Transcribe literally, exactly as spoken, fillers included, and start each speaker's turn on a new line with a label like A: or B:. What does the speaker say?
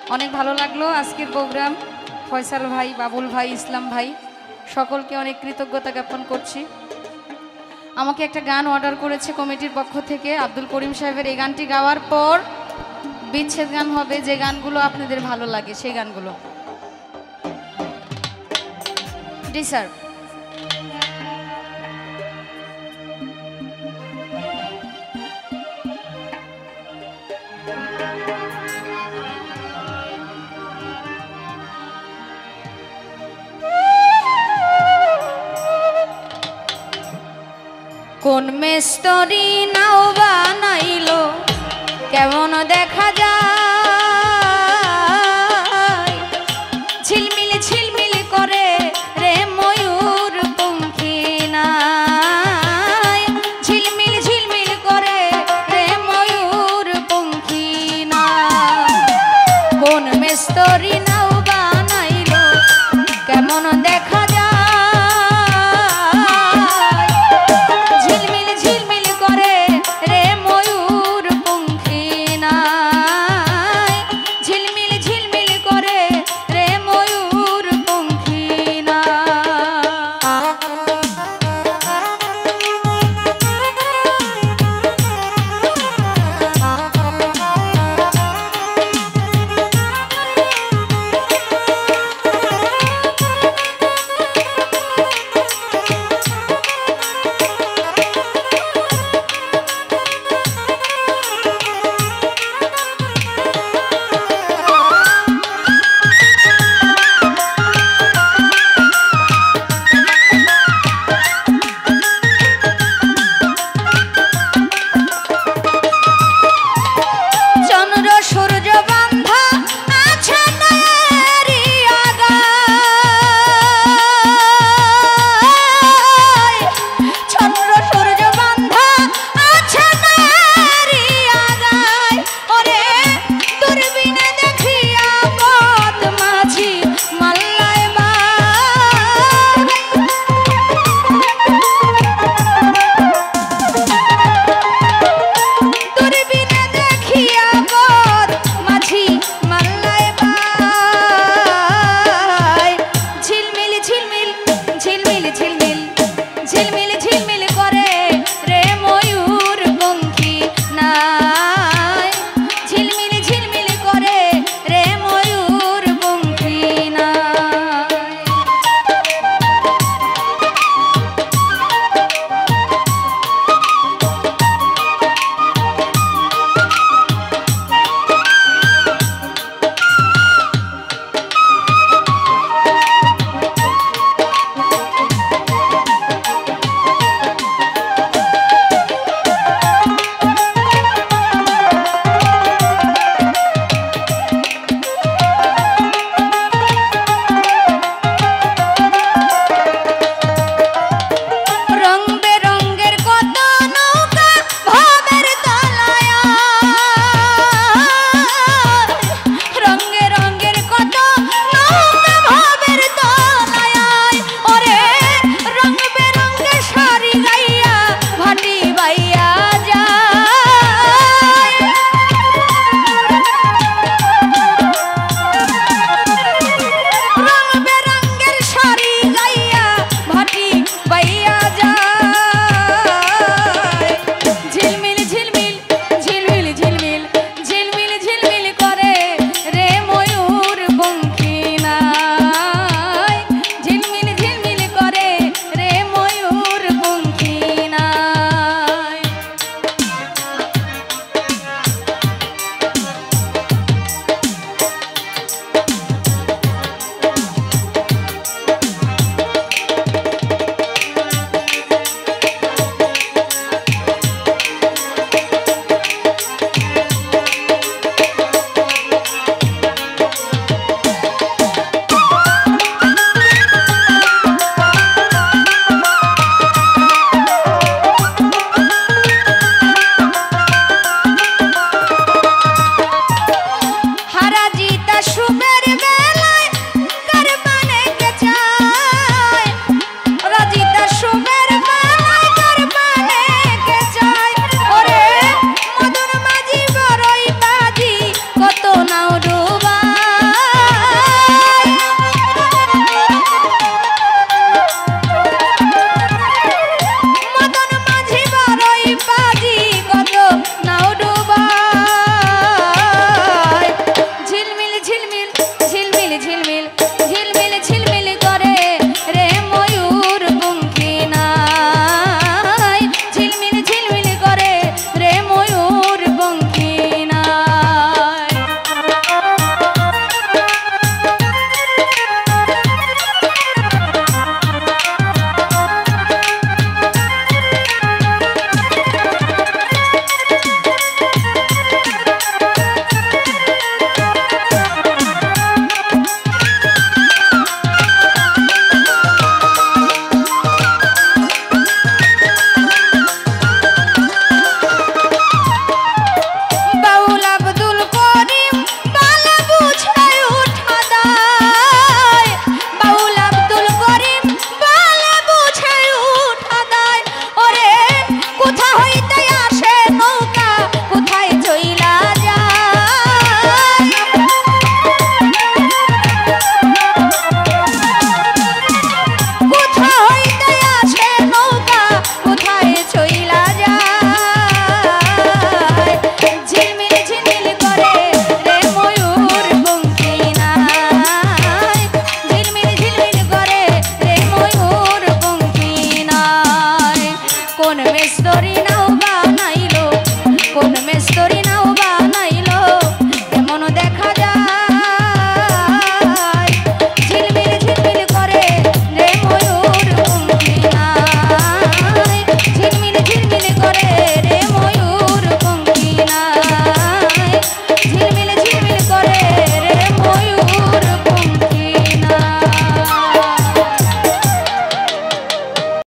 A: অনেক ভালো লাগলো আজকের প্রোগ্রাম। ফয়সাল ভাই, বাবুল ভাই, ইসলাম ভাই সকলকে অনেক কৃতজ্ঞতা জ্ঞাপন করছি। আমাকে একটা গান অর্ডার করেছে কমিটির পক্ষ থেকে আব্দুল করিম সাহেবের। এই গানটি গাওয়ার পর বিচ্ছেদ গান হবে, যে গানগুলো আপনাদের ভালো লাগে সেই গানগুলো। জি স্যার। কোন মেস্তরি নাও বানাইলো কেমন দেখা যায়, ঝিলমিল ঝিলমিল করে রে ময়ূর পঙ্খী নাই, ঝিলমিল ঝিলমিল করে রে ময়ূর পঙ্খী নাই। কোন মেস্তরি নাও বানাইলো কেমন দেখা যায়, ঝিলমিল ঝিলমিল করে রে ময়ূর পঙ্খী নাই। মাছ ধরি